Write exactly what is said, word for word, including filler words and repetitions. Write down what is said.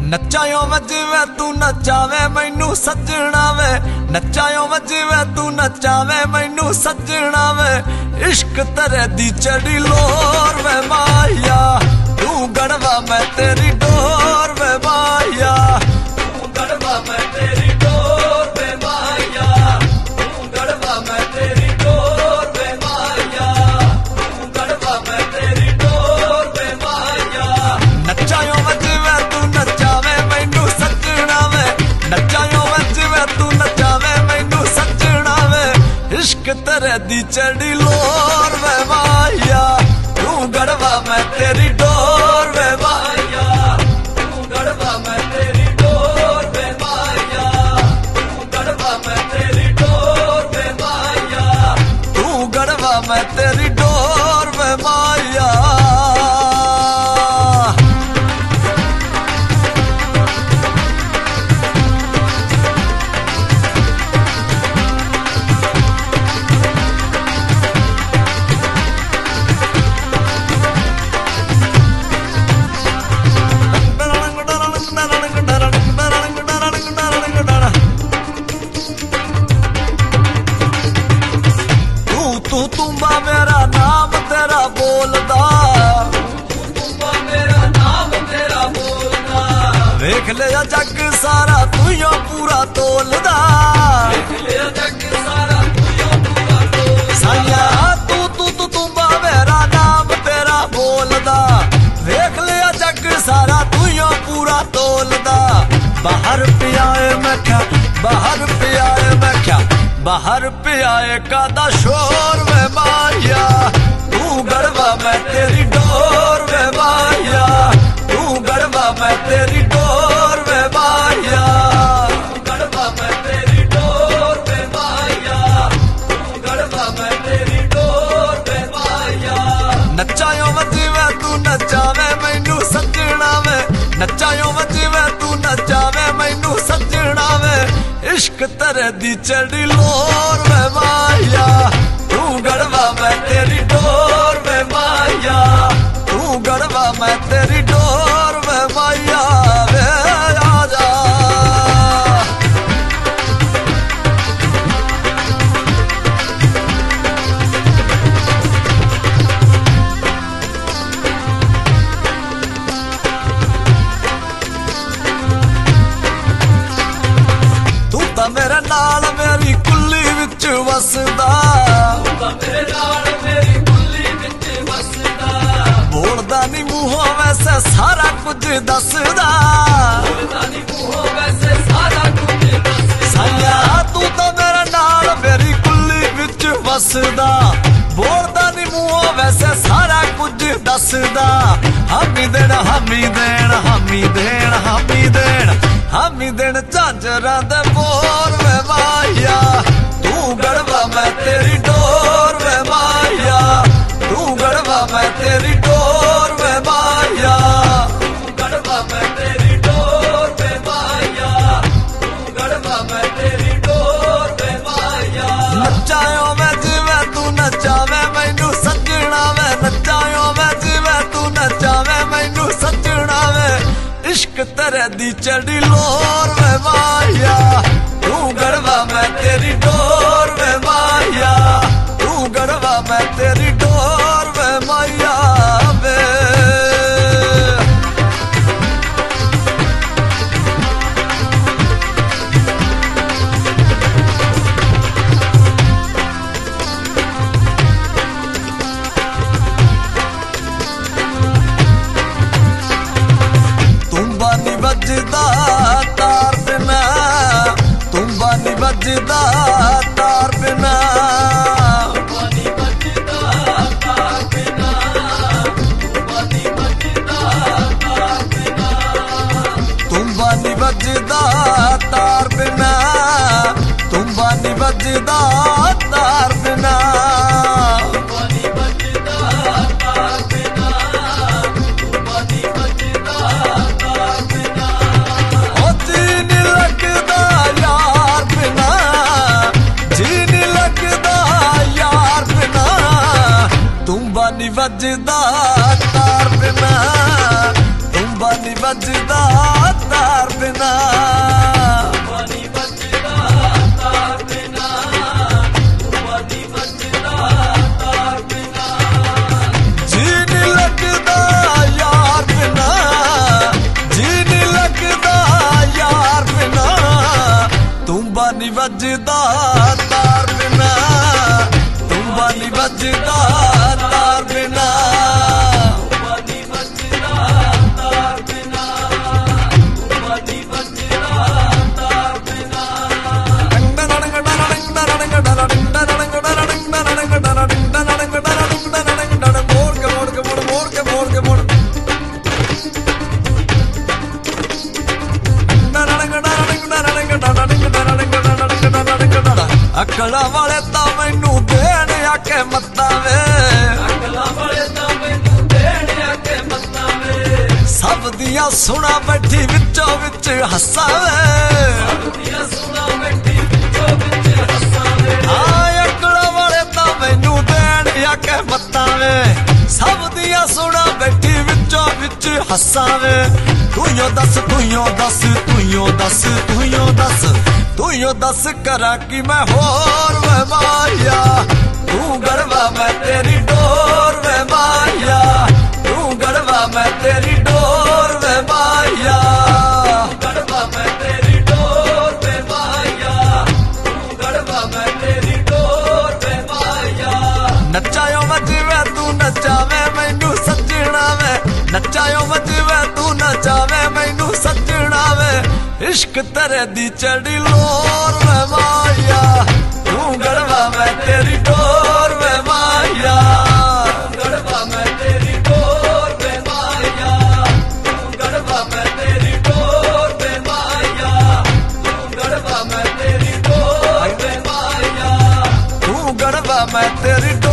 नचायो वजवे तू नचावे मैनू सजना वे, नचायो वजवे तू नचावे मैनू सजना वे। इश्क तेरे दी चढ़ी लोर वे माया, तू गड़वा मैं तेरी डोर वे माया, तू गड़वा मैं तेरी डोर वे माया, तू गड़वा मैं तेरी डोर वे माया, तू गड़वा मैं तेरी डोर वे माया। नचायो वजवे तू नचावे मैनू सजना वे, नचायो वजवे तू नचावे मैनू सजना वे। इश्क तेरे दी चढ़ी लोर वे माया, तू गड़वा मैं तेरी डोर वे माया, तू गड़वा मैं तेरी डोर वे माया, तू गड़वा मैं तेरी डोर वे माया, तू गड़वा मैं तेरी डोर वे माया। तू तुम्बा मेरा नाम तेरा बोलदा, तुम्बा मेरा नाम तेरा बोलदा। वेख लिया जग सारा तुइयों पूरा तोलदा, वेख लिया जग सारा तुइयों पूरा तोलदा। साया तू तू तू तुम्बा मेरा नाम तेरा बोलदा, वेख लिया जग सारा तुइयों पूरा तोलदा। बाहर पियाए मैं क्या, बाहर पियाए मैं क्या, बाहर पियाए कादा शोर वे माया, तू गड़वा मैं तेरी डोर वे माया, तू गड़वा मैं तेरी डोर वे माया, तू गड़वा मैं तेरी डोर वे माया, तू गड़वा मैं तेरी डोर वे माया। नचायो वजवे तू नचावे मैनू सजना वे, नचायो वजवे तू नचावे मैनू सजना वे। इश्क तेरे दी चढ़ी लोर वे माया, तू गड़वा मैं तेरी डोर वे माया, तू गड़वा मैं तेरी डोर वे माया। वे आजा मेरे नाल मेरी कुल्ली विच वसदा, मेरे नाल मेरी कुल्ली विच वसदा। बोलदा नी मूहों वैसे सारा कुछ दसदा, बोलदा नी मूहों वैसे सारा कुछ दसदा। साया तू तो मेरे नाल मेरी कुल्ली विच वसदा, बोलदा नी मूहों वैसे सारा कुछ दसदा। हामी देण हामी देण हामी देण हामी देण हामी देण झांझरां दे बोर वे माया, तू गड़वा मैं तेरी डोर वे माया, तू गड़वा मैं तेरी डोर वे माया, तू गड़वा मैं तेरी डोर वे माया, तू गड़वा मैं तेरी डोर वे माया। नचायो मैं जिवे तू नचावे मैनू सजना वे, नचायो मैं जिवे तू नचावे मैनू सजना वे। इश्क तेरे दी चढ़ी लोर वे माया, तू गड़वा मैं तेरी डोर वे माया, तू गड़वा मैं तेरी डोर वे माया। वे तुम्बा नी बजदा तार बिना, तुम्बा नी बजदा तार बिना, तुम्बा नी बजदा तार बिना, तुम्बा नी बजदा तार बिना, तुम्बा नी बजदा तार बिना, तुम्बा नी बजदा तार बिना, तुम्बा नी बजदा तार बिना, तुम्बा नी बजदा तार बिना। ओ जी नी लगदा यार बिना, जी नी लगदा यार बिना, तुम्बा नी बजदा तार बिना, ਤੁੰਬਾ ਨੀ ਵੱਜਦਾ ਤਾਰ ਬਿਨਾ ਤੁੰਬਾ ਨੀ ਵੱਜਦਾ ਤਾਰ ਬਿਨਾ ਤੁੰਬਾ ਨੀ ਵੱਜਦਾ ਤਾਰ ਬਿਨਾ ਜੀ ਨੀ ਲੱਗਦਾ ਯਾਰ ਬਿਨਾ ਜੀ ਨੀ ਲੱਗਦਾ ਯਾਰ ਬਿਨਾ ਤੁੰਬਾ ਨੀ ਵੱਜਦਾ ਤਾਰ ਬਿਨਾ ਤੁੰਬਾ ਨੀ ਵੱਜਦਾ ਤਾਰ ਬਿਨਾ ਅਕਲਾਂ ਵਾਲੇ ਤਾਂ ਮੈਨੂੰ ਦੇਣ ਆ ਕੇ ਮੱਤਾਂ ਵੇ ਅਕਲਾਂ ਵਾਲੇ ਤਾਂ ਮੈਨੂੰ ਦੇਣ ਆ ਕੇ ਮੱਤਾਂ ਵੇ ਸਭ ਦੀਆਂ ਸੁਣਾ ਬੈਠੀ ਵਿੱਚੋਂ ਵਿੱਚ ਹੱਸਾਂ ਵੇ ਸਭ ਦੀਆਂ ਸੁਣਾ ਬੈਠੀ ਵਿੱਚੋਂ ਵਿੱਚ ਹੱਸਾਂ ਵੇ ਆ ਅਕਲਾਂ ਵਾਲੇ ਤਾਂ ਮੈਨੂੰ ਦੇਣ ਆ ਕੇ ਮੱਤਾਂ ਵੇ ਸਭ ਦੀਆਂ ਸੁਣਾ ਬੈਠੀ ਵਿੱਚੋਂ ਵਿੱਚ ਹੱਸਾਂ ਵੇ ਤੂੰ ਯੋ ਦੱਸ ਤੂੰ ਯੋ ਦੱਸ ਤੂੰ ਯੋ ਦੱਸ ਤੂੰ ਯੋ ਦੱਸ ਤੂੰ ਯੋ ਦੱਸ ਕਰਾਂ ਕਿ ਮੈਂ ਹੋਰ ਵੇ ਮਾਇਆ ਤੂੰ ਗੜਵਾ ਮੈਂ ਤੇਰੀ ਡੋਰ ਵੇ ਮਾਇਆ ਤੂੰ ਗੜਵਾ ਮੈਂ ਤੇਰੀ ਡੋਰ ਵੇ ਮਾਇਆ ਗੜਵਾ ਮੈਂ ਤੇਰੀ ਡੋਰ ਵੇ ਮਾਇਆ ਤੂੰ ਗੜਵਾ ਮੈਂ ਤੇਰੀ ਡੋਰ ਵੇ ਮਾਇਆ ਨੱਚਾਇਓ ਮਜਵੇ ਤੂੰ ਨੱਚਾਵੇਂ ਮੈਨੂੰ ਸੱਜਣਾ ਵੇ ਨੱਚਾਇਓ ਮਜਵੇ ਤੂੰ ਨੱਚਾਵੇਂ ਮੈਨੂੰ ਸੱਜਣਾ ਵੇ इश्क तेरे दी चढ़ी लोर वे माया तू गड़वा मैं तेरी डोर वे माया गड़वा मैं तेरी डोर वे माया तू गड़वा मैं तेरी डोर वे माया तू गड़वा मैं तेरी डोर वे माया तू गड़वा मैं तेरी